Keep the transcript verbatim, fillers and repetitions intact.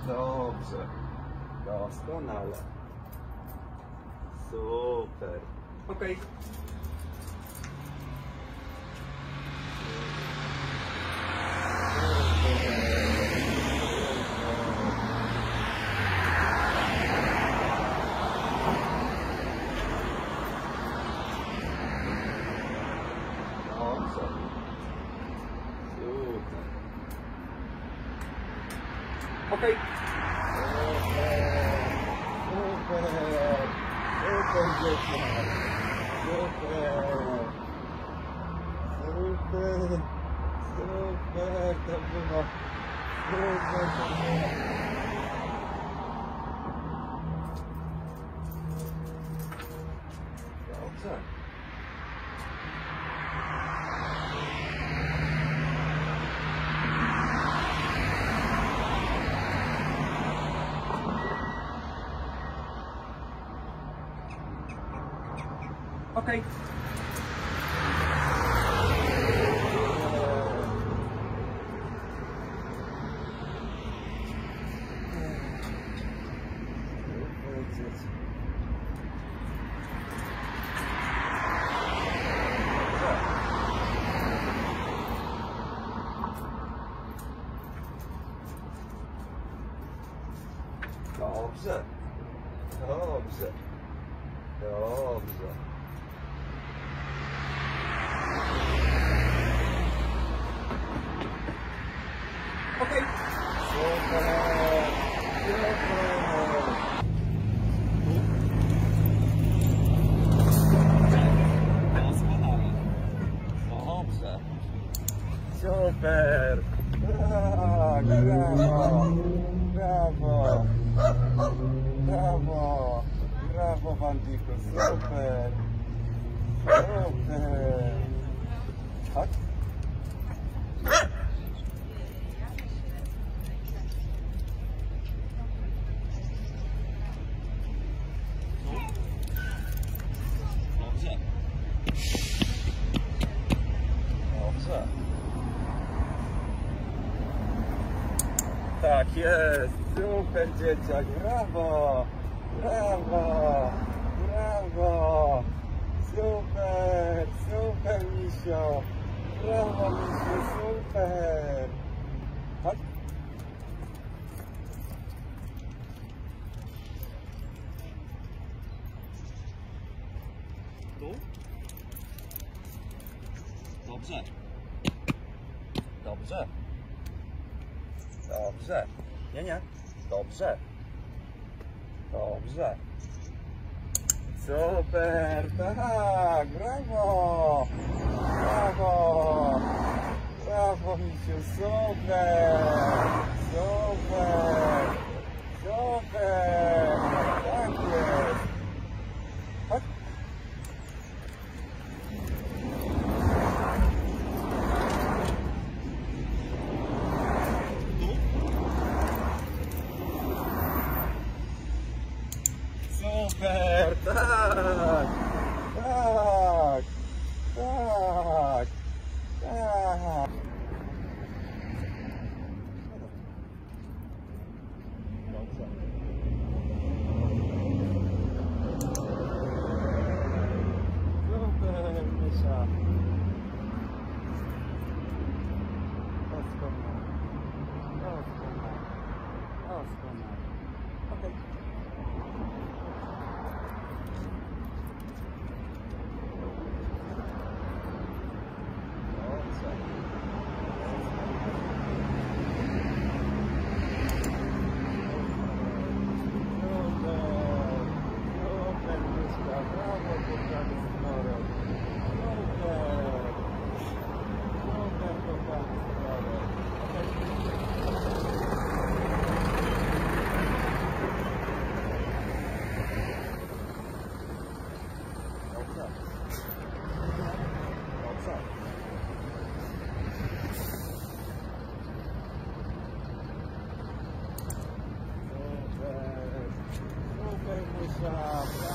Dobrze. Doskonale. Super. Ok. Ok. Super, super dzieciak, super, super, super, to było, super, to było. Dobrze. Ok. Dobrze. Dobrze. Dobrze. Ok. Super. Doskonale. Dobrze. Super. Tak, brawo. Brawo. Brawo. Brawo, Bandiku. Super. Super. Chodź. Dobrze. Dobrze. Tak jest. Super dzieciak. Brawo. Brawo. Brawo. Super. Super, misio. Brawo, misio. Super. Chodź. Tu? Dobrze. Dobrze. Dobrze. Nie, nie. Dobrze. Dobrze. Super. Tak. Brawo. Brawo. Brawo, misiu. Super. Super. Super. Tak jest. Chodź. Super, tak, tak, tak, tak. Dobrze. Super, Mysza. Doskonale, doskonale, doskonale. Okej. Super, super,